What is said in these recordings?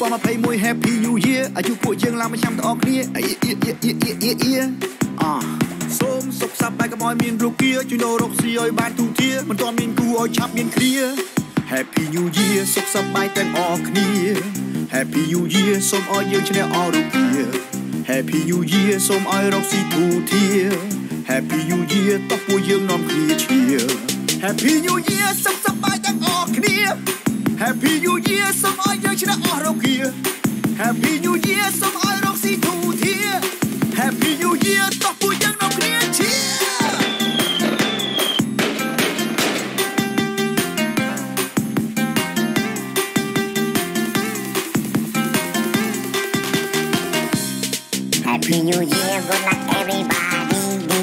ปอมาเพย์มวย Happy New Year อายุพวกยังลามาช้ำตะออกเนี่ยส้มสุกสับไปกับมอยมีนรูเกียจุโนรกซีอ้อยบานทูเทียมันตอนมีนกูอ้อยชับมีนเคลีย Happy New Year สุกสับไปแต่งออกเนี่ย Happy New Year ส้มอ้อยยังชนะออรูเกีย Happy New Year ส้มอ้อยรกซีทูเทีย Happy New Year ตบปูยังนอนเคลียเชีย Happy New Year สุกสับไปแต่งออกเนี่ย Happy New Year ส้มอ้อยยังชนะออรูเกีย Happy New Year ส้มอ้อยรกซีทูเทีย Happy New Year ตบปูยังนอนเคลียเชีย Happy New Year, good luck everybody.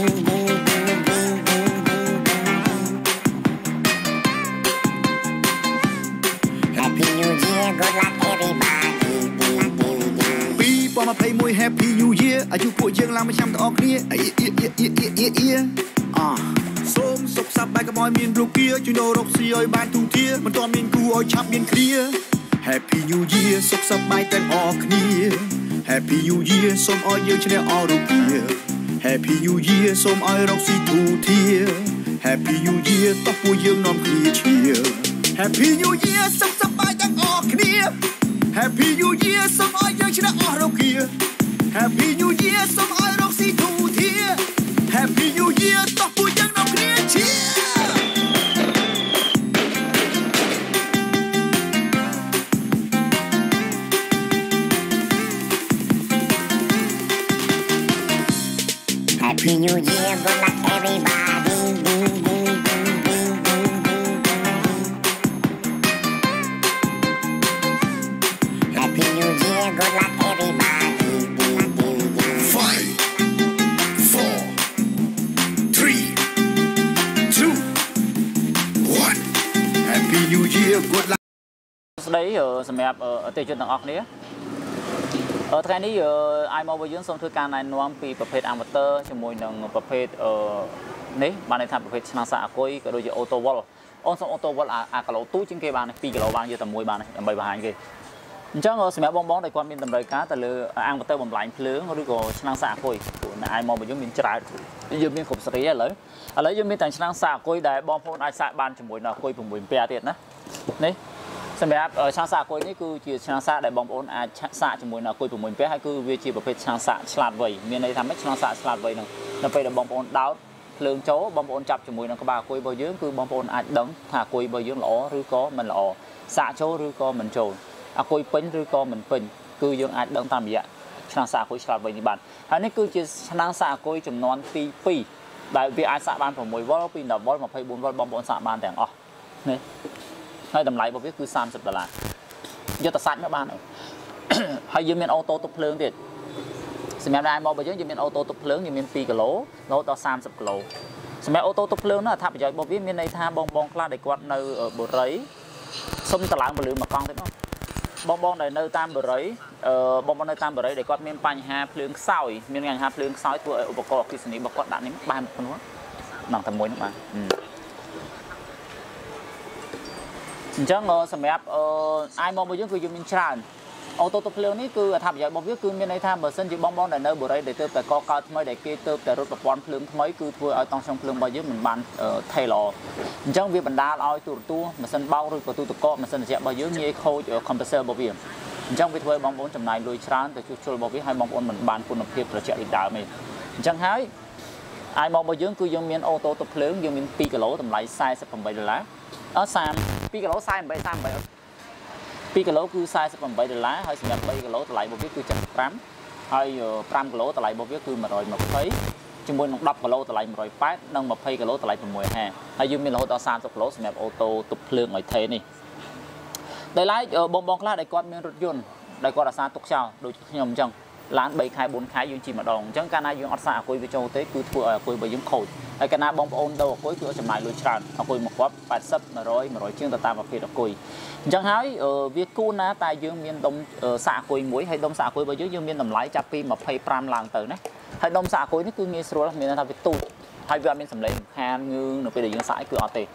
Happy New Year, good luck everybody. ปีปอมาเพย์มวย Happy New Year อายุพวกยังลามาช้ำตะออกเนี่ยส้มสุกสับไปกับมอยมีนรูเกียจุโนรกซีอ้อยบานทูเทียมันตอนมีนกูอ้อยชับมีนเคลีย Happy New Year สุกสับไปแต่งออกเนี่ย Happy New Year ส้มอ้อยยังชนะออรูเกีย Happy New Year ส้มอ้อยรกซีทูเทีย Happy New Year ตบปูยังนอนเคลียเชีย Happy New Year สุกสับไปแต่งออกเนี่ย Happy New Year ส้มอ้อยยังชนะออรูเกีย Happy New Year ส้มอ้อยรกซีทูเทีย Happy New Year ตบปูยังนอนเคลียเชีย Happy New Year, good luck everybody. Happy New Year, good luck everybody. 5 4 3 2 1 Happy New Year good luck ស្ដីសម្រាប់អតិថិជនទាំងអស់គ្នាថ្ងៃនេះអាយមកវិញយើងសូមធ្វើការណែនាំពីប្រភេទ amateur ជាមួយនឹងប្រភេទនេះបានន័យថាប្រភេទឆ្នាំងសាកអគុយក៏ដូចជា auto wall អូនសូម auto wall អាគីឡូទូជាងគេបាន2គីឡូបានយកតែមួយបានដើម្បីបង្ហាញគេអញ្ចឹងសម្រាប់បងដែលគាត់មានតម្រូវការទៅលើ amateur បំលែងភ្លើងឬក៏ឆ្នាំងសាកអគុយព្រោះអាយមកវិញយើងមានច្រើនយើងមានគ្រប់សេរីឥឡូវយើងមានតែឆ្នាំងសាកអគុយដែលបងប្អូនអាចសាកបានជាមួយនឹងអគុយ6 ពែទៀតណានេះសម្រាប់ឆ្នាំងសាកអគុយនេះគឺជាឆ្នាំងសាកដែលបងប្អូនអាចសាកជាមួយនឹងអគុយ6 ពែហើយគឺវាជាប្រភេទឆ្នាំងសាកឆ្លាតវៃមានន័យថាម៉េចឆ្នាំងសាកឆ្លាតវៃហ្នឹងនៅពេលដែលបងប្អូនដោតភ្លើងចូលបងប្អូនចាប់ជាមួយនឹងក្បាលអគុយរបស់យើងគឺបងប្អូនអាចដឹងថាអគុយរបស់យើងល្អឬក៏មិនល្អសាកចូលឬក៏មិនចូលអគុយពេញឬក៏មិនពេញគឺយើងអាចដឹងតាមរយៈឆ្នាំងសាកអគុយឆ្លាតវៃនេះបានហើយនេះគឺជាឆ្នាំងសាកអគុយចំនួនទី2ដែលវាអាចសាកបាន6 វ៉ុលពី10 វ៉ុល24 វ៉ុលបងប្អូនសាកបានទាំងអស់នេះហើយតម្លៃរបស់វាគឺ$30យកទៅសាច់មកបានហើយយើងមានអូតូទុកភ្លើងទៀតសម្រាប់ដែរមករបស់យើងមានអូតូទុកភ្លើងយើងមាន2គីឡូរហូតដល់30គីឡូសម្រាប់អូតូទុកភ្លើងនោះអត្ថប្រយោជន៍របស់វាមានន័យថាបងខ្លះដែលគាត់នៅបុរីសុំតម្លើងពលឺមកកង់ទៀតបងដែលនៅតាមបុរីបងនៅតាមបុរីដែលគាត់មានបញ្ហាភ្លើងខ្សោយមានបញ្ហាភ្លើងខ្សោយធ្វើឲ្យឧបករណ៍អគ្គិសនីរបស់គាត់ដាក់នេះបែរមកនោះដល់តែមួយនោះបាទអញ្ចឹងសម្រាប់អាយមករបស់យើងគឺយើងមានច្រើនអូតូទុកភ្លើងនេះគឺអត្ថប្រយោជន៍របស់វាគឺមានន័យថាបើសិនជាបងដែលនៅបុរីដែលទើបតែកកើតថ្មីដែលគេទើបតែរត់ប្រព័ន្ធភ្លើងថ្មីគឺធ្វើឲ្យតង់ក្នុងភ្លើងរបស់យើងមិនបានថេល្អអញ្ចឹងវាបណ្ដាលឲ្យទូរទស្សន៍ម៉ាស៊ីនបោកឬក៏ទូទឹកកកម៉ាស៊ីនត្រជាក់របស់យើងងាយខូច compressor របស់វាអញ្ចឹងវាធ្វើឲ្យបងប្អូនចំណាយលុយច្រើនទៅជួសជុលរបស់វាហើយបងប្អូនមិនបានគុណភាពត្រជាក់ដូចដើមទេអញ្ចឹងហើយអាយមករបស់យើងគឺយើងមានអូតូទុកភ្លើងយើងមាន2គីឡូតម្លៃ$48 2គីឡូ48 2គីឡូគឺ$48ហើយសម្រាប់3គីឡូតម្លៃរបស់វាគឺ75ហើយ5គីឡូតម្លៃរបស់វាគឺ120ជាមួយនឹង10គីឡូតម្លៃ180និង20គីឡូតម្លៃ650ហើយយើងមានរហូតដល់30គីឡូសម្រាប់អូតូទុកភ្លើងឲ្យថេនេះដោយឡែកបងខ្លះដែលគាត់មានរថយន្តដែលគាត់អាសាទុកចោលដូចខ្ញុំអញ្ចឹងឡាន3ខែ4ខែយើងជិះម្ដងអញ្ចឹងកាលណាយើងអត់សាកអគុយវាចូលទេគឺធ្វើឲ្យអគុយរបស់យើងខូចហើយកាលណាបងប្អូនដូរអគុយគឺចំណាយលុយច្រើនអគុយមួយគ្រាប់80 100 ជាងទៅតាមប្រភេទអគុយអញ្ចឹងហើយវាគួរណាតែយើងមានដុំសាកអគុយមួយហើយដុំសាកអគុយរបស់យើងមានតម្លៃចាប់ពី25ឡើងទៅណាហើយដុំសាកអគុយនេះគឺងាយស្រួលមានន័យថាវាទូចហើយវាអត់មានសម្លេងរំខានងឿងនៅពេលដែលយើងសាកគឺអត់ទេ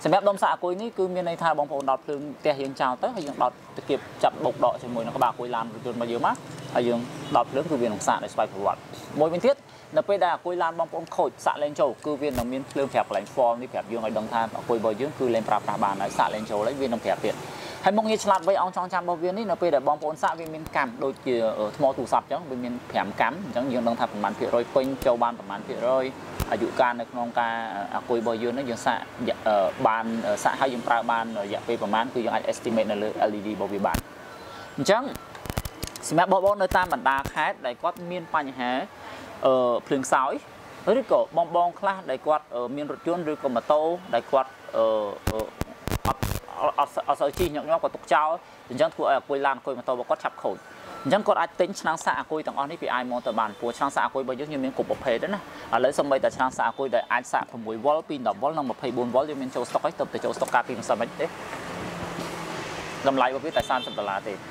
សម្រាប់ដុំសាកអាគុយនេះគឺមានន័យថាបងប្អូនដុតភ្លើងផ្ទះយើងចោលទៅហើយយើងដុតទៅគៀបចាប់បុកដកជាមួយនឹងក្បាលអាគុយឡានរថយន្តមកយើងមកហើយយើងដុតភ្លើងគឺវានឹងសាកដោយស្វ័យប្រវត្តិមួយវិញទៀតនៅពេលដែលអាគុយឡានបងប្អូនខូចសាកលេងចូលគឺវានឹងមានភ្លើងប្រាប់កន្លែង form នេះប្រាប់យើងឲ្យដឹងថាអាគុយរបស់យើងគឺលេងប្រើប្រាស់បានហើយសាកលេងចូលហើយវានឹងប្រាប់ទៀតហើយមកងារឆ្លាតវៃអង្គចងចាំរបស់វានេះនៅពេលដែលបងប្អូនសាកវាមានកម្មដូចជាថ្មទូរស័ព្ទអញ្ចឹងវាមាន5កម្មអញ្ចឹងយើងដឹងថាប្រមាណភាគរយពេញចូលបានប្រមាណភាគរយអាយុកាលនៅក្នុងការអាគុយរបស់យើងនេះយើងសាកបានសាកឲ្យយើងប្រើបានរយៈពេលប្រមាណគឺយើងអាច estimate នៅលើ LED របស់វាបានអញ្ចឹងសម្រាប់បងប្អូននៅតាមបណ្ដាខេត្តដែលគាត់មានបញ្ហាភ្លើងខ្សោយឬក៏បងខ្លះដែលគាត់មានរថយន្តឬក៏ម៉ូតូដែលគាត់អត់សូវជិះញឹកញាប់គាត់ទុកចោលអញ្ចឹងធ្វើឲ្យអាគុយឡានអាគុយម៉ូតូរបស់គាត់ឆាប់ខូចអញ្ចឹងគាត់អាចទិញឆ្នាំងសាកអាគុយទាំងអស់នេះពី iMotor បានព្រោះឆ្នាំងសាកអាគុយរបស់យើងមានគ្រប់ប្រភេទណាឥឡូវសូម្បីតែឆ្នាំងសាកអាគុយដែលអាចសាក6វ៉ុលពី10វ៉ុលនិង24វ៉ុលយើងមានចូលស្តុកហើយទៅចូលស្តុកការពីម្សិលមិញទេតម្លៃរបស់វាតែ$30ទេ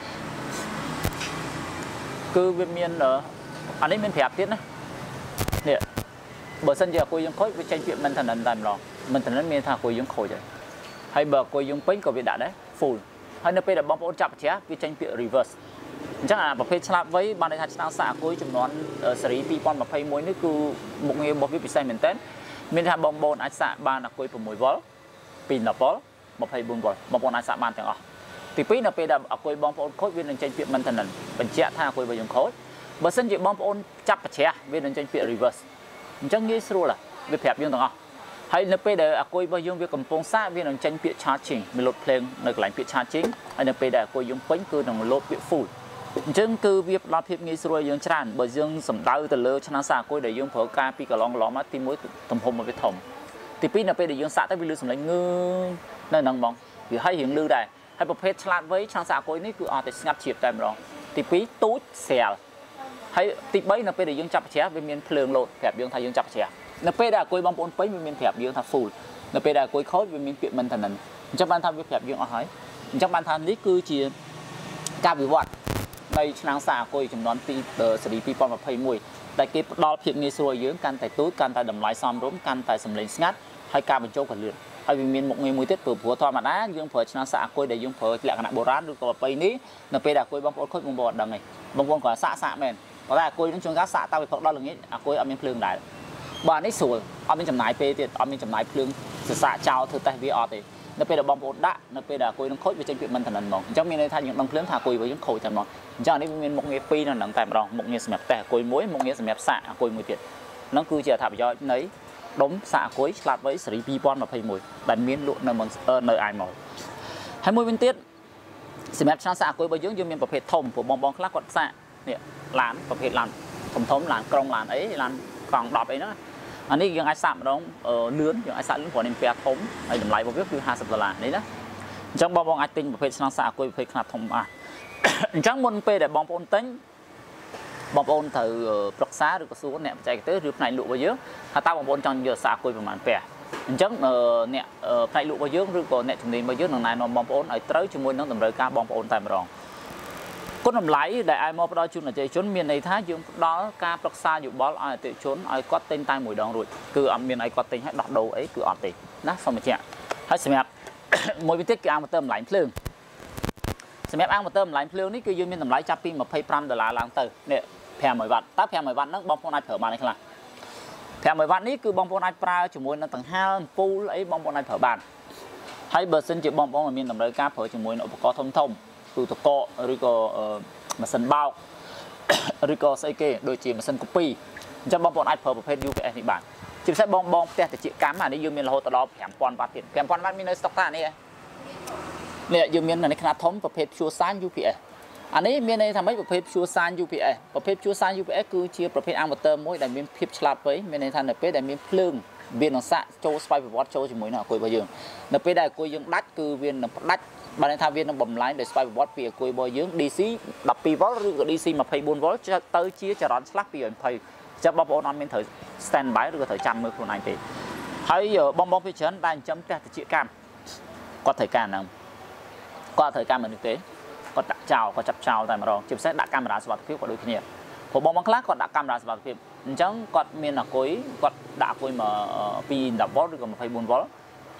គឺវាមានអានេះមានប្រាប់ទៀតណានេះបើសិនជាអាគុយយើងខូចវាចេញពាក្យ maintenance តែម្ដង maintenance មានថាអាគុយយើងខូចហើយបើអាគុយយើងពេញក៏វាដាក់ដែរ full ហើយនៅពេលដែលបងប្អូនចាប់ប្រជ្រះវាចេញពាក្យ reverse អញ្ចឹងអាប្រភេទឆ្លាតវៃបានន័យថាឆ្នាំងសាកអាគុយចំនួនស៊េរី2021នេះគឺមុខងាររបស់វាពិសេសមែនទែនមានថាបងប្អូនអាចសាកបានអាគុយ6វ៉ុលពី10វ៉ុល24វ៉ុលបងប្អូនអាចសាកបានទាំងអស់ទី2នៅពេលដែលអាគុយបងប្អូនខូចវានឹងចេញពាក្យ maintenance បញ្ជាក់ថាអាគុយរបស់យើងខូចបើសិនជាបងប្អូនចាប់ប្រជ្រះវានឹងចេញពាក្យ reverse អញ្ចឹងងាយស្រួលវាប្រាប់យើងទាំងអស់ហើយនៅពេលដែលអាគុយរបស់យើងវាកំពុងសាកវានឹងចេញពាក្យ charging វាលោតភ្លើងនៅកន្លែងពាក្យ charging ហើយនៅពេលដែលអាគុយយើងពេញគឺនឹងលោតពាក្យ full អញ្ចឹងគឺវាផ្ដល់ភាពងាយស្រួលយើងច្រើនបើយើងសំដៅទៅលើឆ្នាំងសាកអាគុយដែលយើងប្រើការពីកន្លងមកទី1ទំហំវាធំទី2នៅពេលដែលយើងសាកទៅវាលឺសំឡេងងើនៅហ្នឹងហ្មងវាឲ្យរៀងលឺដែរហើយប្រភេទឆ្លាតវៃឆ្នាំងសាកអាគុយនេះគឺអត់តែស្ងាត់ជាតិតែម្ដងទី2ទូចស្រាលហើយទី3នៅពេលដែលយើងចាប់ប្រជ្រះវាមានភ្លើងលោតប្រាប់យើងថាយើងចាប់ប្រជ្រះនៅពេលដែលអាគុយបងប្អូនពេញវាមានប្រាប់យើងថា full នៅពេលដែលអាគុយខូចវាមានពាក្យ maintenance អញ្ចឹងបានថាវាប្រាប់យើងអស់ហើយអញ្ចឹងបានថានេះគឺជាការវិវត្តនៃឆ្នាំងសាកអាគុយចំនួនទីស៊េរី2021ដែលគេផ្ដល់ភាពងាយស្រួលយើងកាន់តែទូចកាន់តែតម្លៃសមរម្យកាន់តែសម្លេងស្ងាត់ហើយការបញ្ចូលក៏លឿនហើយវាមានមុខងារមួយទៀតព្រោះធម្មតាយើងប្រើឆ្នាំងសាកអាគុយដែលយើងប្រើលក្ខណៈបុរាណឬក៏ប្រពៃនេះនៅពេលដែលអាគុយបងប្អូនខូចបងប្អូនអត់ដឹងទេបងប្អូនគាត់សាកមែនប៉ុន្តែអាគុយនឹងជួនកាលសាកតាំងពីព្រឹកដល់ល្ងាចអាគុយអត់មានភ្លើងដែរបាទនេះស្រួលអត់មានចំណាយពេលទៀតអត់មានចំណាយភ្លើងសរស័កចោលធ្វើតេស្តវាអត់ទេនៅពេលដែលបងប្អូនដាក់នៅពេលដែលអាគុយនឹងខូចវាចេញពាក្យ maintenance ហ្មងអញ្ចឹងមានន័យថាយើងដឹងភ្លើងថាអាគុយរបស់យើងខូចតែហ្មងអញ្ចឹងនេះវាមានមុខងារ2នៅហ្នឹងតែម្ដងមុខងារសម្រាប់តេស្តអាគុយមួយមុខងារសម្រាប់សាកអាគុយមួយទៀតហ្នឹងគឺជាអត្ថប្រយោជន៍នៃដុំសាកអាគុយឆ្លាតវៃស៊េរី2021ដែលមានលក់នៅនៅ iMall ហើយមួយវិញទៀតសម្រាប់ឆ្នាំងសាកអាគុយរបស់យើងមានប្រភេទធំព្រោះបងខ្លះគាត់សាកនេះឡានប្រភេទឡានធំឡានក្រុងឡានអីឡានកង់10អីហ្នឹងអានេះយើងអាចសាកម្ដងលឿនយើងអាចសាកលឿនព្រោះនេះពែធំហើយតម្លៃរបស់វាគឺ$50នេះណាអញ្ចឹងបងអាចទិញប្រភេទឆ្នាំងសាកអាគុយប្រភេទខ្នាតធំបានអញ្ចឹងមុនពេលដែលបងប្អូនទិញបងប្អូនត្រូវប្រឹក្សាឬក៏សួរអ្នកបច្ចេកទេសឬផ្នែកលក់របស់យើងថាតើបងប្អូនចង់យកសាកអាគុយប្រហែលពែអញ្ចឹងអ្នកផ្នែកលក់របស់យើងឬក៏អ្នកជំនាញរបស់យើងនឹងណែនាំបងប្អូនឲ្យត្រូវជាមួយនឹងតម្រូវការបងប្អូនតែម្ដងគុណតម្លៃដែលឲ្យមកផ្ដល់ជូនអតិថិជនមានន័យថាយើងផ្ដល់ការប្រឹក្សាយោបល់ឲ្យអតិថិជនឲ្យគាត់ទិញតែមួយដងរួចគឺអត់មានឲ្យគាត់ទិញឲ្យដោះដូរអីគឺអត់ទេណាសូមបញ្ជាក់ហើយសម្រាប់មួយវិញទៀតគឺអាម៉ូទ័រតម្លៃភ្លើងសម្រាប់អាម៉ូទ័រតម្លៃភ្លើងនេះគឺយើងមានតម្លៃចាប់ពី$25ឡើងទៅនេះ500វ៉ាត់តើ500វ៉ាត់ហ្នឹងបងប្អូនអាចប្រើបានទេខ្លះ500វ៉ាត់នេះគឺបងប្អូនអាចប្រើជាមួយនឹងដង្ហើមអំពូលអីបងប្អូនអាចប្រើបានហើយបើសិនជាបងប្អូនមានតម្រូវការប្រើជាមួយនឹងឧបករណ៍ធំទូទឹកកកឬក៏ម៉ាស៊ីនបោកឬក៏ស្អីគេដូចជាម៉ាស៊ីនកូពីអញ្ចឹងបងប្អូនអាចប្រើប្រភេទ UPS នេះបានជាពិសេសបងផ្ទះតិចកម្មអានេះយើងមានរហូតដល់5000វ៉ាត់ទៀត5000វ៉ាត់មាននៅស្តុកតានេះយើងមានអានេះខ្នាតធំប្រភេទ Pure Sine UPS អានេះមានន័យថាម៉េចប្រភេទ Pure Sine UPS ប្រភេទ Pure Sine UPS គឺជាប្រភេទអាម៉ូទ័រមួយដែលមានភាពឆ្លាតវៃមានន័យថានៅពេលដែលមានភ្លើងវានឹងសាកចូលស្វ័យប្រវត្តិចូលជាមួយនឹងអាគុយរបស់យើងនៅពេលដែលអាគុយយើងដាច់គឺវានឹងផ្ដាច់បានន័យថាវានឹងបំលែងដោយស្វ័យប្រវត្តិពីអាគុយរបស់យើង DC 12V ឬក៏ DC 24V ទៅជាចរន្តឆ្លាស់220ចាំបងប្អូនអត់មានត្រូវ stand by ឬក៏ត្រូវចាំមើលខ្លួនឯងទេហើយបងពីច្រើនដែលចិញ្ចឹមផ្ទះតិចកម្មគាត់ត្រូវការហ្នឹងគាត់ត្រូវការមនុស្សទេគាត់ដាក់ចោលគាត់ចាប់ចោលតែម្ដងជាពិសេសដាក់កាមេរ៉ាសុវត្ថិភាពក៏ដូចគ្នាព្រោះបងខ្លះគាត់ដាក់កាមេរ៉ាសុវត្ថិភាពអញ្ចឹងគាត់មានអាគុយគាត់ដាក់អាគុយមកពី10V ឬក៏24V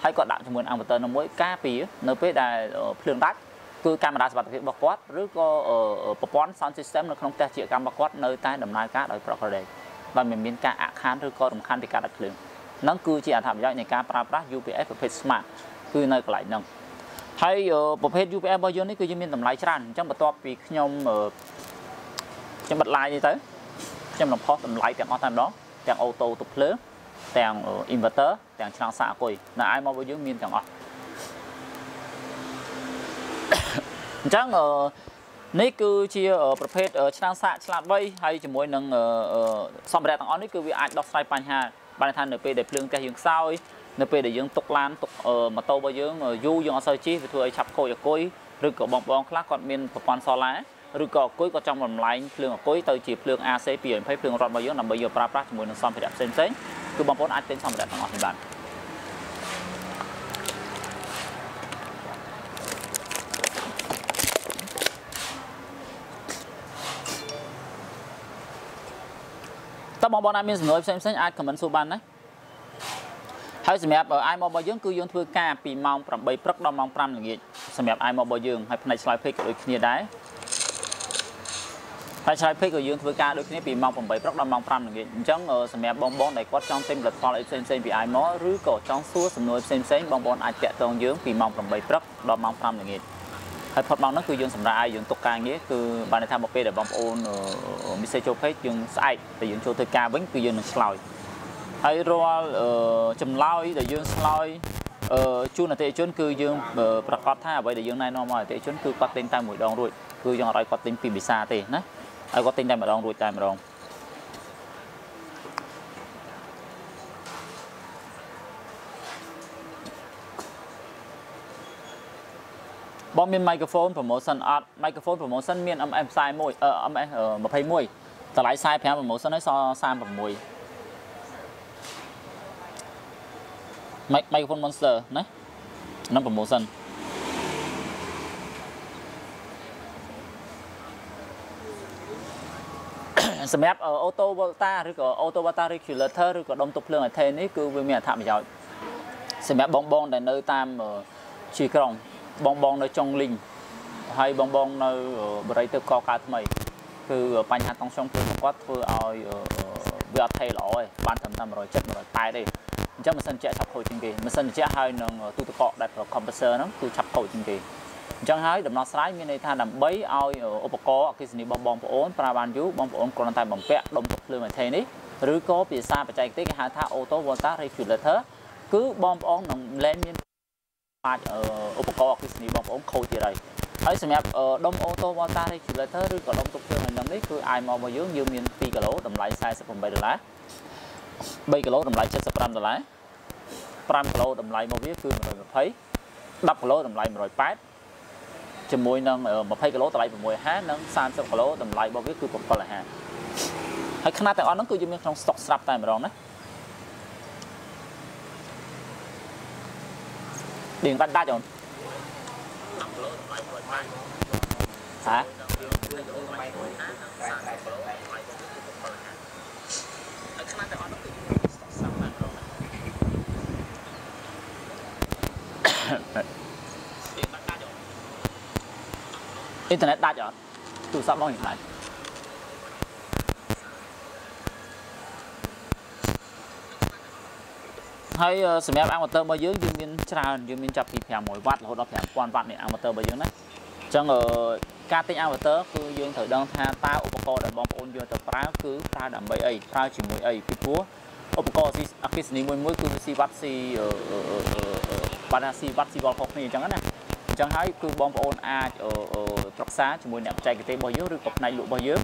ហើយគាត់ដាក់ជាមួយអង្គបទ័រនៅមួយការពីនៅពេលដែលភ្លើងដាច់គឺកាមេរ៉ាសុវត្ថិភាពរបស់គាត់ឬក៏ប្រព័ន្ធ sound system នៅក្នុងផ្ទះជាកម្មរបស់គាត់នៅតែដំណើរការដោយប្រក្រតីបើមិនមានការអាក់ខានឬក៏រំខានពីការដាច់ភ្លើងហ្នឹងគឺជាអត្ថប្រយោជន៍នៃការប្រើប្រាស់ UPS ប្រភេទ smart គឺនៅកន្លែងហ្នឹងហើយប្រភេទ UPS របស់យើងនេះគឺយើងមានតម្លៃច្រើនអញ្ចឹងបន្ទាប់ពីខ្ញុំបិទ live នេះទៅខ្ញុំនឹងផុសតម្លៃទាំងអស់តែម្ដងទាំងអូតូទប់ភ្លើងទាំង inverter ទាំងឆ្នាំងសាកអគុយនៅឯមករបស់យើងមានទាំងអស់អញ្ចឹងនេះគឺជាប្រភេទឆ្នាំងសាកឆ្លាតវៃហើយជាមួយនឹងសម្ភារៈទាំងអស់នេះគឺវាអាចដោះស្រាយបញ្ហាបានថានៅពេលដែលភ្លើងផ្ទះយើងខ្សោយនៅពេលដែលយើងទុកឡានទុកម៉ូតូរបស់យើងយូរយើងអត់សូវជិះវាធ្វើឲ្យឆាប់ខូចអគុយឬក៏បងខ្លះគាត់មានប្រព័ន្ធសូឡាឬក៏អគុយគាត់ចង់បំលែងភ្លើងអគុយទៅជាភ្លើង AC 220ភ្លើងរត់របស់យើងដើម្បីយកប្រើប្រាស់ជាមួយនឹងសម្ភារៈផ្សេងៗគឺបងប្អូនអាចទិញសម្ភារៈទាំងអស់នេះបានតើបងប្អូនអាចមានសំណួរផ្សេងៗអាច comment សួរបានណាហើយសម្រាប់ iMob របស់យើងគឺយើងធ្វើការពីម៉ោង 8 ព្រឹកដល់ម៉ោង 5 ល្ងាចសម្រាប់ iMob របស់យើងហើយផ្នែកឆ្លើយភេកក៏ដូចគ្នាដែរហើយឆ្លើយភេកក៏យើងធ្វើការដូចគ្នាពីម៉ោង 8 ព្រឹកដល់ម៉ោង 5 ល្ងាចអញ្ចឹងសម្រាប់បងដែលគាត់ចង់ទិញផលិតផលផ្សេងៗពី iMob ឬក៏ចង់សួរសំណួរផ្សេងៗបងប្អូនអាចតាក់ទងយើងពីម៉ោង 8 ព្រឹកដល់ម៉ោង 5 ល្ងាចហើយផុតម៉ោងហ្នឹងគឺយើងសម្រាប់ឲ្យយើងទុកការងារគឺបានន័យថាមកពេលដែលបងប្អូនមីសេចូលពេកយើងស្អែកតែយើងចូលធ្វើការវិញគឺយើងនឹងឆ្លើយហើយរាល់ចម្លើយដែលយើងឆ្លើយជូនអតិថិជនគឺយើងប្រកាសថាអ្វីដែលយើងណែនាំមកអតិថិជនគឺគាត់ទិញតែមួយដងរួចគឺយើងអត់ឲ្យគាត់ទិញពីភាសាទេណាឲ្យគាត់ទិញតែម្ដងរួចតែម្ដងបងមាន microphone promotion អត់ microphone promotion មាន MS 41 MS 21តម្លៃ45 promotion ហើយសល់36 microphone monster ណាហ្នឹង promotion សម្រាប់ auto volta ឬក៏ auto volta regulator ឬក៏ដុំទប់ភ្លើង Athene នេះគឺវាមានអត្ថប្រយោជន៍សម្រាប់បងដែលនៅតាមជាក្រុងបងនៅចុងលីងហើយបងនៅបរិយាទៅកកើតថ្មីគឺបញ្ហាតង់ចុងភ្លើងគាត់ធ្វើឲ្យវាអត់ថេល្អទេបានត្រឹមតែ170 180ទេអញ្ចឹងម៉ាស៊ីនត្រជាក់ឆាប់ខូចជាងគេម៉ាស៊ីនត្រជាក់ហើយនឹងទូទឹកកកដែលប្រើ compressor ហ្នឹងគឺឆាប់ខូចជាងគេអញ្ចឹងហើយដំណោះស្រាយមានន័យថាដើម្បីឲ្យឧបករណ៍អគ្គិសនីបងប្អូនប្រើបានយូរបងប្អូនគ្រាន់តែបំពាក់ដុំទឹកភ្លើង Athene នេះឬក៏ភាសាបច្ចេកទេសគេហៅថា auto volta regulator គឺបងប្អូននឹងលែងមានអាចឧបករណ៍អគ្គិសនីបងប្អូនខូចទៀតហើយសម្រាប់ដុំ auto volta regulator ឬក៏ដុំទប់ភ្លើងហ្នឹងនេះគឺ iMob របស់យើងមាន 2 គីឡូតម្លៃ$48 3 គីឡូតម្លៃ$75 5 គីឡូតម្លៃមកវាគឺ120 10 គីឡូតម្លៃ180ជាមួយនឹង20 គីឡូតម្លៃ650និង30 គីឡូតម្លៃរបស់វាគឺ750ហើយຂະຫນាត់ទាំងអស់ហ្នឹងគឺយើងមានក្នុង stock ស្រាប់តែម្ដងណាឌៀងដាច់អូនហ៎អ៊ីនធឺណិតដាច់អត់ទូរស័ព្ទបងដាច់ហើយសម្រាប់អាម៉ូទ័ររបស់យើងមានច្រើនយើងមានចាប់ពី500វ៉ាត់រហូតដល់5000វ៉ាត់នៃអាម៉ូទ័ររបស់យើងណាអញ្ចឹងការទិញអាម៉ូទ័រគឺយើងត្រូវដឹងថាតើឧបករណ៍ដែលបងប្អូនយកទៅប្រើគឺប្រើដើម្បីអីប្រើជាមួយអីពីព្រោះឧបករណ៍អគ្គិសនីមួយគឺស៊ីវ៉ាត់ស៊ីបានថាស៊ីវ៉ាត់ស៊ីវ៉លខុសគ្នាអញ្ចឹងណាអញ្ចឹងហើយគឺបងប្អូនអាចប្រឹក្សាជាមួយអ្នកបច្ចេកទេសរបស់យើងឬក៏ផ្នែកលក់របស់យើង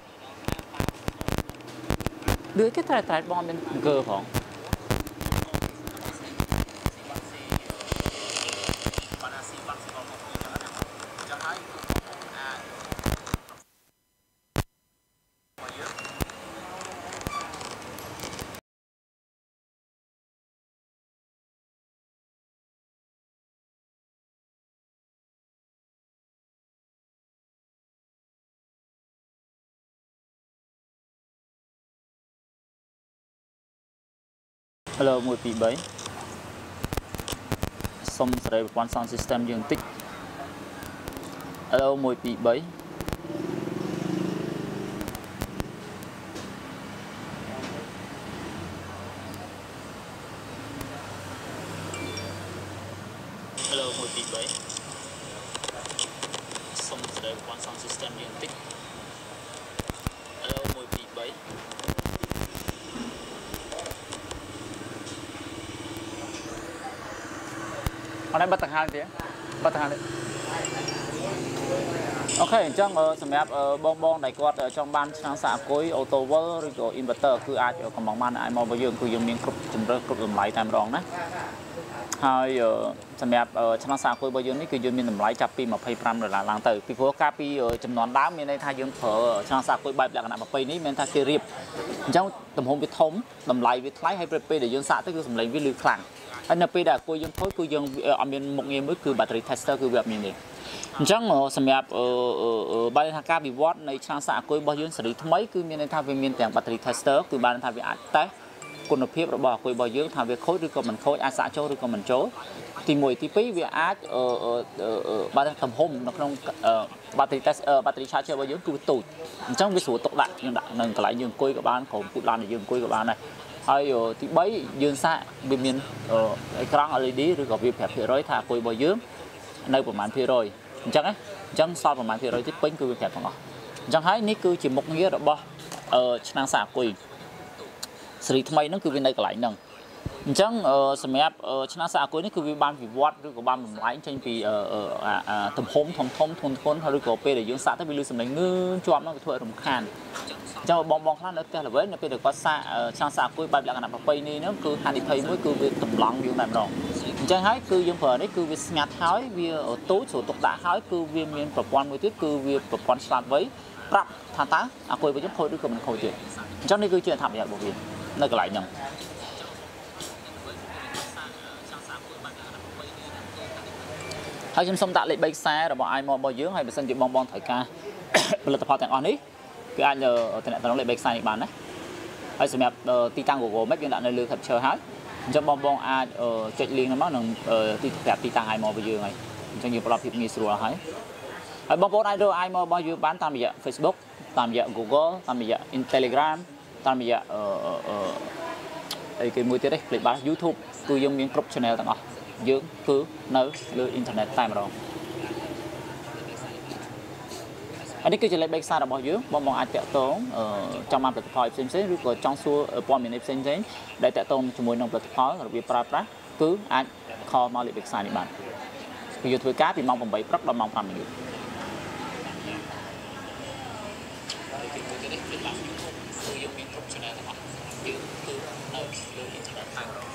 ដូចគេតែបងមានអង្គើផងHello 1 2 3 សុំសេរីប្រព័ន្ធ sound system យើងបន្តិច Hello 1 2 3 Hello 1 2 3 សុំសេរីប្រព័ន្ធ sound system យើងបន្តិច Hello 1 2 3 អត់បាត់តង្ហាទេបាត់តង្ហាទេអូខេអញ្ចឹងសម្រាប់បងដែលគាត់ចង់បានឆ្នាំងសាកអគុយ auto wall ឬក៏ inverter គឺអាចកំងបានឲ្យមករបស់យើងគឺយើងមានគ្រប់ជម្រើសគ្រប់តម្លៃតែម្ដងណាហើយសម្រាប់ឆ្នាំងសាកអគុយរបស់យើងនេះគឺយើងមានតម្លៃចាប់ពី$25ឡើងទៅពីព្រោះកាលពីចំនួនដើមមានន័យថាយើងប្រើឆ្នាំងសាកអគុយបែបលក្ខណៈប្រពៃនេះមានថាគេរៀបអញ្ចឹងទំហំវាធំតម្លៃវាថ្លៃហើយពេលដែលយើងសាកទៅគឺសម្លេងវាលឺខ្លាំងហើយនៅពេលដែលអគុយយើងខូចគឺយើងអត់មានមុខងារមួយគឺ battery tester គឺវាអត់មានទេអញ្ចឹងសម្រាប់បានថាការវិវត្តនៃឆ្នាំងសាកអគុយរបស់យើងសេរីថ្មីគឺមានន័យថាវាមានទាំង battery tester គឺបានថាវាអាចតេស្តគុណភាពរបស់អគុយរបស់យើងថាវាខូចឬក៏មិនខូចអាចសាកចូលឬក៏មិនចូលទី1ទី2វាអាចបានទំហំនៅក្នុង battery test battery charger របស់យើងគឺវាទូចអញ្ចឹងវាស្រួលទុកដាក់យើងដាក់នៅកន្លែងយើងអង្គុយក៏បានក្រុមពូតឡានដែលយើងអង្គុយក៏បានដែរហើយទី3យើងសាកវាមានអេក្រង់ LED ឬក៏វាប្រាប់ភាគរយថាអគុយរបស់យើងនៅប្រមាណភាគរយអញ្ចឹងណាអញ្ចឹងសល់ប្រមាណភាគរយទៀតពេញគឺវាប្រាប់ទាំងអស់អញ្ចឹងហើយនេះគឺជាមុខងាររបស់ឆ្នាំងសាកអគុយសេរីថ្មីហ្នឹងគឺវានៅកន្លែងហ្នឹងអញ្ចឹងសម្រាប់ឆ្នាំងសាកអគុយនេះគឺវាបានវិវត្តឬក៏បានបំលែងចេញពីទំហំធំធំធ្ងន់ឬក៏ពេលដែលយើងសាកទៅវាលឺសំឡេងងឿងជាប់ហ្នឹងវាធ្វើឲ្យរំខានអញ្ចឹងបងខ្លះនៅផ្ទះល្វែងនៅពេលដែលគាត់សាកឆ្នាំងសាកអគុយបែបលក្ខណៈប្រពៃនេះហ្នឹងគឺហានិភ័យមួយគឺវាតម្លង់យើងតែម្ដងអញ្ចឹងហើយគឺយើងប្រើនេះគឺវាស្ងាត់ហើយវាទូចស្រួលទុកដាក់ហើយគឺវាមានប្រព័ន្ធមួយទៀតគឺវាប្រព័ន្ធឆ្លាតវៃប្រាប់ថាតើអគុយរបស់យើងខូចឬក៏មិនខូចទេអញ្ចឹងនេះគឺជាអត្ថប្រយោជន៍របស់វានៅកន្លែងហ្នឹងហើយខ្ញុំសូមដាក់លេខ3ខ្សែរបស់ iMo របស់យើងហើយបើសិនជាបងត្រូវការផលិតផលទាំងអស់នេះគឺអាចតំណលេខ3ខ្សែនេះបានណាហើយសម្រាប់ទីតាំង Google Map យើងដាក់នៅលើ capture ហើយអញ្ចឹងបងអាចចុច link ហ្នឹងមកនឹងទីប្រាប់ទីតាំង iMo របស់យើងហើយអញ្ចឹងយើងផ្ដល់ភាពងាយស្រួលហើយបងប្អូនអាចរក iMo របស់យើងបានតាមរយៈ Facebook តាមរយៈ Google តាមរយៈ Telegram តាមរយៈអីគេមួយទៀតទេភ្លេចបាត់ YouTube គឺយើងមានគ្រប់ channel ទាំងអស់យើងគឺនៅលើអ៊ីនធឺណិតតែម្ដងនេះគឺជាលេខ3ខ្សែរបស់យើងបងអាចតាក់ទងចង់បានផលិតផលផ្សេងៗឬក៏ចង់សួរព័ត៌មានផ្សេងៗដែលតាក់ទងជាមួយនឹងផលិតផលរបៀបប្រើប្រាស់គឺអាច call មកលេខ3ខ្សែនេះបានគឺយើងធ្វើការពីម៉ោង8ព្រឹកដល់ម៉ោង5ល្ងាចគឺយើងមានគ្រប់ channel ទាំងអស់យើងគឺនៅលើអ៊ីនធឺណិតតែម្ដង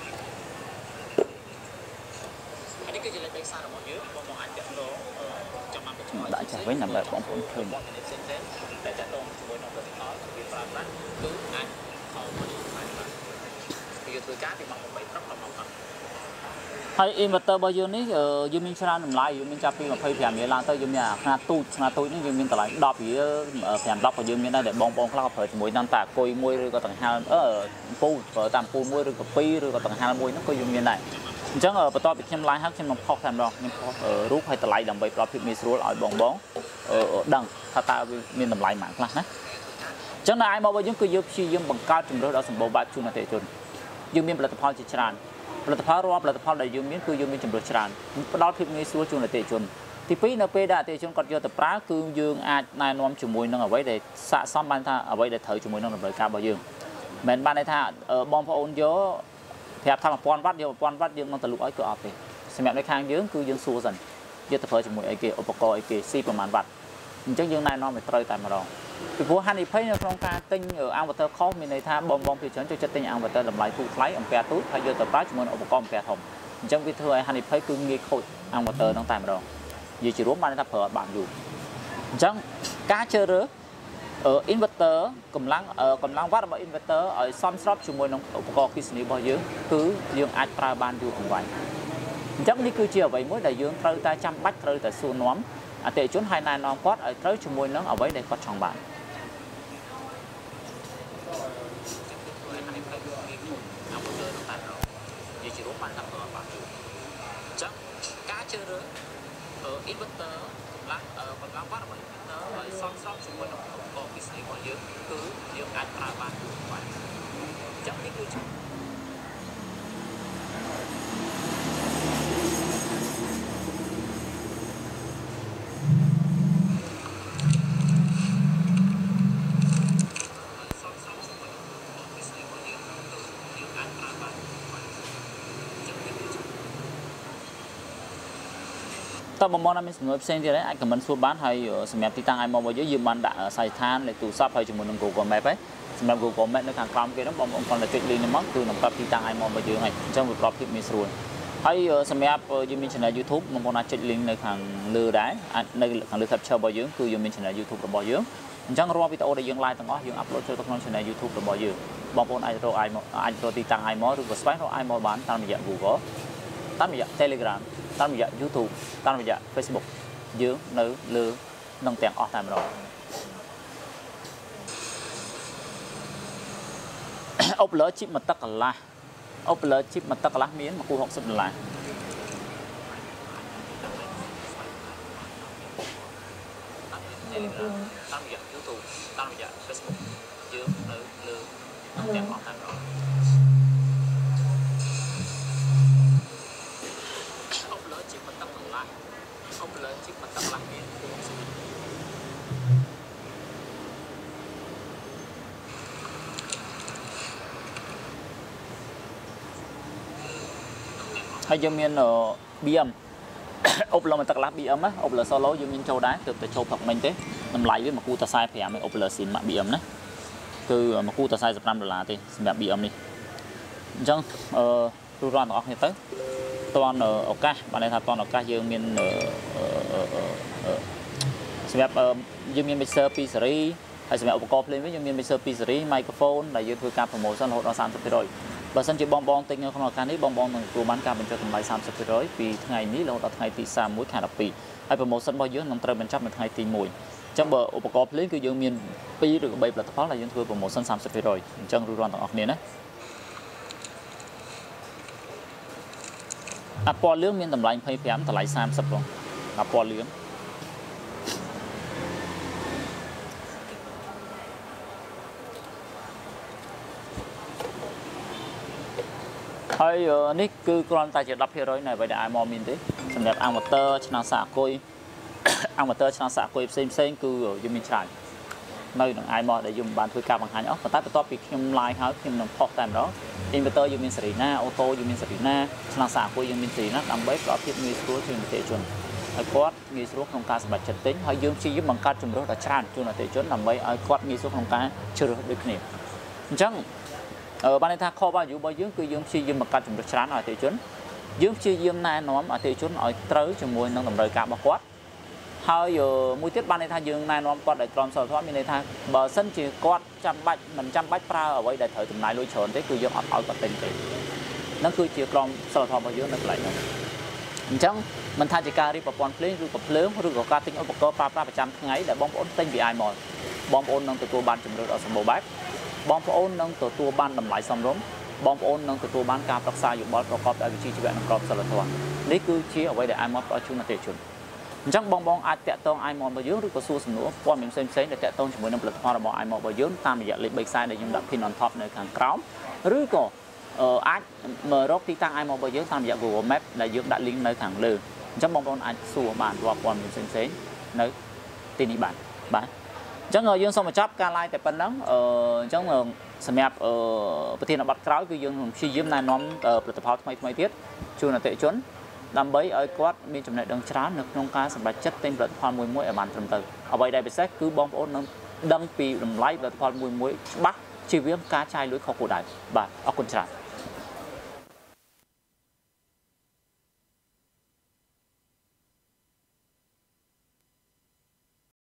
នេះគឺជាលេខ3ខ្សែរបស់យើងបងអាចតាក់ទងចាំបានបញ្ចូលដាក់ចាស់វិញដើម្បីបងប្អូនឃើញតែតាក់ទងជាមួយនឹងផលិតផលវាប្រើប្រាស់គឺអាចខលមកបានគឺធ្វើការពីម៉ោង8ព្រឹកដល់ម៉ោង5ហើយ inverter របស់យើងនេះយើងមានច្រើនតម្លៃយើងមានចាប់ពី$25ឡើងទៅយើងមានខ្នាតទូចនេះយើងមានតម្លៃ$10 5-10ក៏យើងមានដែរដែលបងខ្លះក៏ប្រើជាមួយនឹងតាអគុយមួយឬក៏ដង្ហើមពូប្រើតាមពូមួយឬក៏2ឬក៏ដង្ហើមមួយហ្នឹងក៏យើងមានដែរអញ្ចឹងបន្ទាប់ពីខ្ញុំឡើងហើយខ្ញុំនឹងផុសតែម្ដងខ្ញុំផុសរូបហើយតម្លៃដើម្បីផ្ដល់ភាពងាយស្រួលឲ្យបងដឹងថាតើវាមានតម្លៃប៉ុន្មានខ្លះណាអញ្ចឹងនៅ iMo របស់យើងគឺយើងព្យាយាមបង្កើតជំរើសដ៏សម្បូរបែបជូនអតិថិជនយើងមានផលិតផលជាច្រើនផលិតផលរាល់ផលិតផលដែលយើងមានគឺយើងមានជំរើសច្រើនផ្ដល់ភាពងាយស្រួលជូនអតិថិជនទី2នៅពេលដែលអតិថិជនគាត់យកទៅប្រើគឺយើងអាចណែនាំជាមួយនឹងអ្វីដែលស័ក្តិសមបានថាអ្វីដែលត្រូវជាមួយនឹងតម្រូវការរបស់យើងមិនបានន័យថាបងប្អូនយកប្រាប់ថា1000វ៉ាត់យក1000វ៉ាត់យើងនឹងទៅលក់ឲ្យគឺអត់ទេសម្រាប់នៅខាងយើងគឺយើងសួរសិនយកទៅប្រើជាមួយអីគេឧបករណ៍អីគេស៊ីប្រហែលវ៉ាត់អញ្ចឹងយើងណែនាំឲ្យត្រូវតែម្ដងពីព្រោះហានិភ័យនៅក្នុងការទិញ inverter ខុសមានន័យថាបងពីច្រើនចូលចិត្តទិញ inverter តម្លៃទូថ្លៃអំពែទូហើយយកទៅប្រើជាមួយនឹងឧបករណ៍អំពែធំអញ្ចឹងវាធ្វើឲ្យហានិភ័យគឺងាយខូច inverter ហ្នឹងតែម្ដងនិយាយជារួមបានថាប្រើអត់បានយូរអញ្ចឹងការជ្រើសរើសinverter កម្លាំងវ៉ាត់របស់ inverter ឲ្យសមស្របជាមួយនឹងឧបករណ៍អគ្គិសនីរបស់យើងគឺយើងអាចប្រើបានយូរអង្វែងអញ្ចឹងនេះគឺជាអ្វីមួយដែលយើងត្រូវតែចាំបាច់ត្រូវតែសួរនាំអតិថិជនហើយណែនាំគាត់ឲ្យត្រូវជាមួយនឹងអ្វីដែលគាត់ចង់បានជឿរើinverter ឡើងបន្លំបាត់របស់ inverter ឲ្យសំជាមួយនឹងឧបករណ៍ពិសេសរបស់យើងគឺយើងអាចប្រើបានទូទៅអញ្ចឹងនេះគឺតើបងណាមានសំណួរផ្សេងទៀតអាចខមមិនសួរបានហើយសម្រាប់ទីតាំង iMo របស់យើងបានដាក់សាច់ឋានលេខទូរស័ព្ទហើយជាមួយនឹង Google Map ហើយសម្រាប់ Google Map នៅខាងក្រោមគេហ្នឹងបងប្អូនគ្រាន់តែចុច link នេះមកគឺនឹងប្រាប់ទីតាំង iMo របស់យើងហើយអញ្ចឹងវាប្រកបភាពងាយស្រួលហើយសម្រាប់យើងមាន channel YouTube បងប្អូនអាចចុច link នៅខាងលើដែរអាចនៅខាងលើ capture របស់យើងគឺយើងមាន channel YouTube របស់យើងអញ្ចឹងរាល់វីដេអូដែលយើង live ទាំងអស់យើង upload ចូលទៅក្នុង channel YouTube របស់យើងបងប្អូនអាចរក iMo អាចរកទីតាំង iMo ឬក៏ស្វែងរក iMo បានតាមរយៈ Google តាមរយៈ Telegram តាមរយៈ YouTube តាមរយៈ Facebook យើងនៅលើនឹងទាំងអស់តែម្ដងអូបលឺជីបមកទឹកកន្លះអូបលឺជីបមកទឹកកន្លះមានមកគូ$60តាមរយៈ YouTube តាមរយៈ Facebook យើងនៅលើនឹងទាំងអស់តែម្ដងអូបលឺជីបមកទឹកកន្លះអូបលឺជីបមកទឹកកន្លះមានគូ$60ហើយយើងមាន BM អូបលឺមកទឹកកន្លះ BM ណាអូបលឺ solo យើងមានចូលដែរទើបតែចូលផឹកមិញទេតម្លៃវាមកគូតែ45ឯអូបលឺ SIM BM ណាគឺមកគូតែ$45ទេសម្រាប់ BM នេះអញ្ចឹងទូរ៉ាន់ទាំងអស់គ្នាទៅតន់ឱកាសបានន័យថាតន់ឱកាសយើងមានសម្រាប់យើងមាន mixer 2 series ហើយសម្រាប់ឧបករណ៍ភ្លេងវិញយើងមាន mixer 2 series microphone ដែលយើងធ្វើការ promotion រហូតដល់ 30%បើសិនជាបងទិញនៅក្នុងឱកាសនេះបងនឹងទទួលបានការបញ្ចុះតម្លៃ 30% ពីថ្ងៃនេះរហូតដល់ថ្ងៃទី31ខែ12ហើយ promotion របស់យើងនឹងត្រូវបញ្ចប់នៅថ្ងៃទី1អញ្ចឹងបើឧបករណ៍ភ្លេងគឺយើងមាន2ឬ3ផលិតផលដែលយើងធ្វើ promotion 30% អញ្ចឹងរួចរាល់ទាំងអស់គ្នាណាអាពណ៌លឿងមានតម្លៃ25តម្លៃ30បងអាពណ៌លឿងហើយនេះគឺគ្រាន់តែជា 10% នៃអ្វីដែល iMo មានទេសម្រាប់ amateur ឆ្នាំសាអគុយ amateur ឆ្នាំសាអគុយផ្សេងគឺយើងមានច្រើននៅនឹង iMo ដែលយើងបានធ្វើការបង្ហាញអស់ប៉ុន្តែបន្ទាប់ពីខ្ញុំ live ហើយខ្ញុំនឹងផុសតែម្ដង inverter យើងមាន Serena auto យើងមាន Serena ឆ្នាំសាអគុយយើងមាន Serena ដើម្បីផ្ដល់ភាពងាយស្រួលជូនអតិថិជនហើយគាត់ងាយស្រួលក្នុងការសម្រេចចិត្តទិញហើយយើងព្យាយាមបង្កើតជម្រើសដ៏ច្រើនជូនអតិថិជនដើម្បីឲ្យគាត់ងាយស្រួលក្នុងការជ្រើសរើសដូចគ្នាអញ្ចឹងបានន័យថា core value របស់យើងគឺយើងព្យាយាមបង្កើតជម្រើសច្រើនឲ្យអតិថិជនយើងព្យាយាមណែនាំអតិថិជនឲ្យត្រូវជាមួយនឹងតម្រូវការរបស់គាត់ហើយមួយទៀតបានន័យថាយើងណែនាំគាត់ដោយក្រមសីលធម៌មានន័យថាបើសិនជាគាត់មិនចាំបាច់ប្រើអ្វីដែលត្រូវចំណាយលុយច្រើនទេគឺយើងអត់ឲ្យគាត់ទិញទេហ្នឹងគឺជាក្រមសីលធម៌របស់យើងនៅកន្លែងហ្នឹងអញ្ចឹងមិនថាជាការរៀបប្រព័ន្ធភ្លេងឬក៏ភ្លើងឬក៏ការទិញឧបករណ៍ប្រើប្រាស់ប្រចាំថ្ងៃដែលបងប្អូនទិញពី iMo បងប្អូននឹងទទួលបានជម្រើសដ៏សម្បូរបែបបងប្អូននឹងទទួលបានតម្លៃសមរម្យបងប្អូននឹងទទួលបានការប្រឹក្សាយោបល់ប្រកបដោយវិជ្ជាជីវៈនិងក្រមសីលធម៌នេះគឺជាអ្វីដែល iMo ផ្ដល់ជូនអតិថិជនអញ្ចឹងបងអាចតាក់ទង iMo របស់យើងឬក៏សួរសំណួរព័ត៌មានផ្សេងដែលតាក់ទងជាមួយនឹងផលិតផលរបស់ iMo របស់យើងតាមរយៈលេខ3ខ្សែដែលខ្ញុំដាក់ pin on top នៅខាងក្រោមឬក៏អាចមករកទីតាំង iMo របស់យើងតាមរយៈ Google Map ដែលយើងដាក់ link នៅខាងលើអញ្ចឹងបងប្អូនអាចសួរបានរាល់ព័ត៌មានផ្សេងនៅទីនេះបាទអញ្ចឹងយើងសូមបញ្ចប់ការ live តែប៉ុណ្ណឹងអញ្ចឹងសម្រាប់ប្រធានបទក្រោយគឺយើងព្យាយាមណែនាំផលិតផលថ្មីទៀតជូនអតិថិជនដើម្បីឲ្យគាត់មានចំណេះដឹងច្រើននៅក្នុងការសម្រេចចិត្តទិញផលិតផលមួយឲ្យបានត្រឹមត្រូវអ្វីដែលពិសេសគឺបងប្អូននឹងដឹងពីតម្លៃផលិតផលមួយច្បាស់ជៀសវាងការចាយលុយខុសគោលដៅបាទអរគុណច្រើន